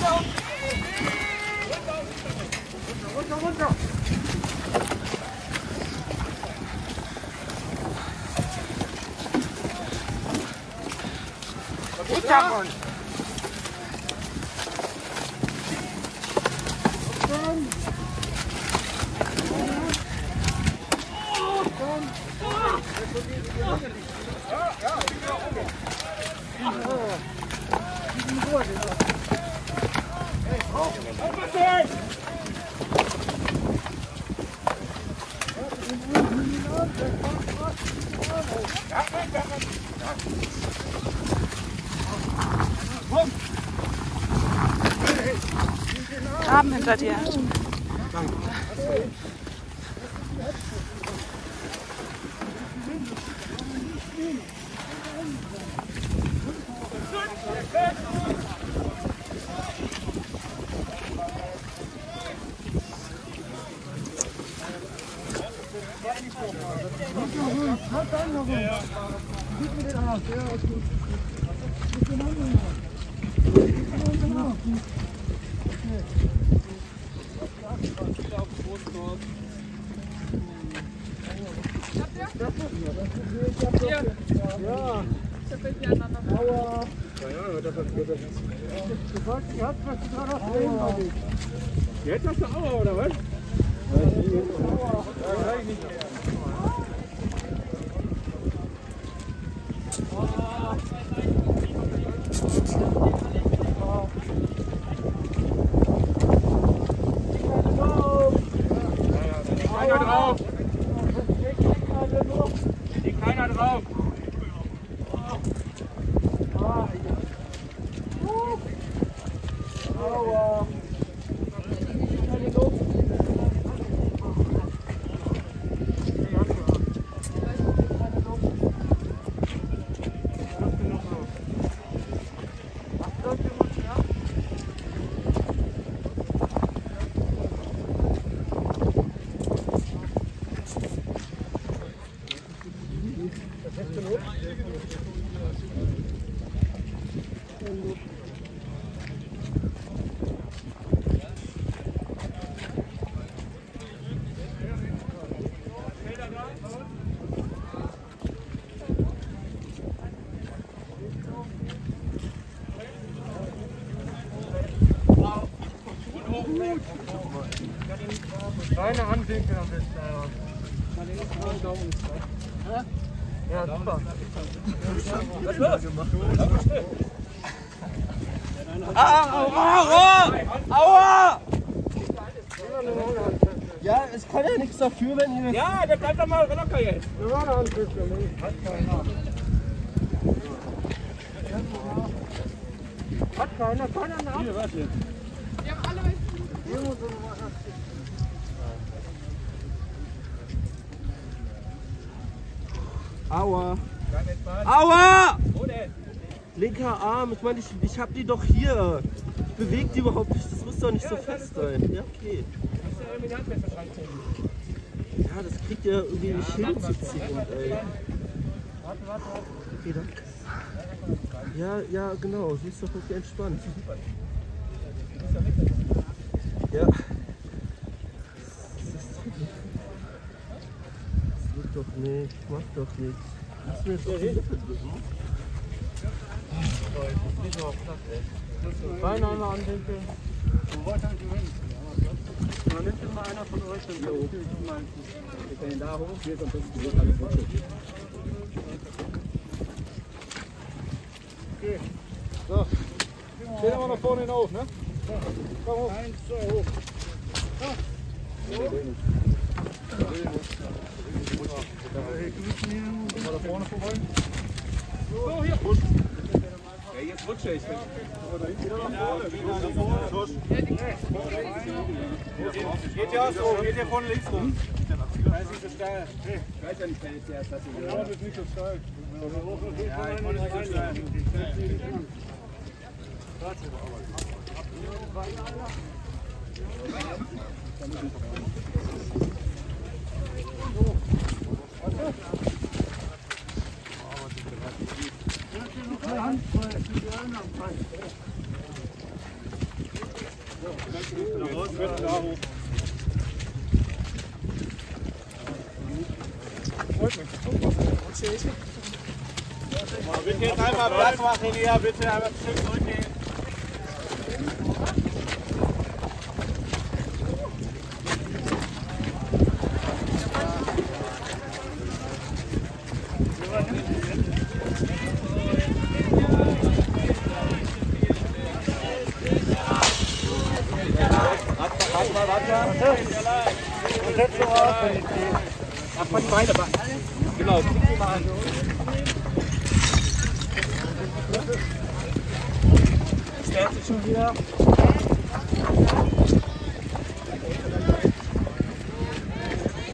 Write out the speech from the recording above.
runter. Hintergrund. Graben hinter dir. Jetzt hast du Aua, oder was? Keiner drauf! Liegt keiner drauf! Aua! Kleine Handwinkel am besten. Ja, super. Aua! Ja, es kann ja nichts dafür, wenn ihr... Ja, der bleibt doch mal locker jetzt. Hat keiner, keiner nach. Hier, warte. Wir haben alle Aua! Aua! Wo denn? Linker Arm, ich meine, ich hab die doch hier. Ich bewege die überhaupt nicht, das muss doch nicht so fest sein. Ja, okay. Hast du irgendwie die Handfeste reinziehen? Ja, das kriegt ihr irgendwie nicht hinzuziehen, ey. Warte. Okay, danke. Ja, genau, sie ist doch irgendwie entspannt. Ja. Das geht doch nicht, mach doch nichts. Lass mir jetzt auf die Lippe drücken. Beine einmal anwinkeln. Dann nimmt immer einer von euch dann hier hoch. Wir können da hoch, hier ist am besten die alles hoch. Okay. So. Stehen wir nach vorne hinauf, ne? Komm hoch. 1, 2, hoch. Komm mal da vorne vorbei. So, hier. Ja, jetzt rutsche ich. Geht ja so, geht hier vorne links rum. Da ist nicht so steil. Ich weiß ja nicht, wer jetzt der erste ist. Ja, das ist nicht so steil. Ja, ich wollte nicht so steil. Bitte jetzt einmal Platz machen hier, bitte einmal ein Stück zurückgehen. Ach, mal die Beine. Genau, krieg die mal an. Stellt sich schon wieder.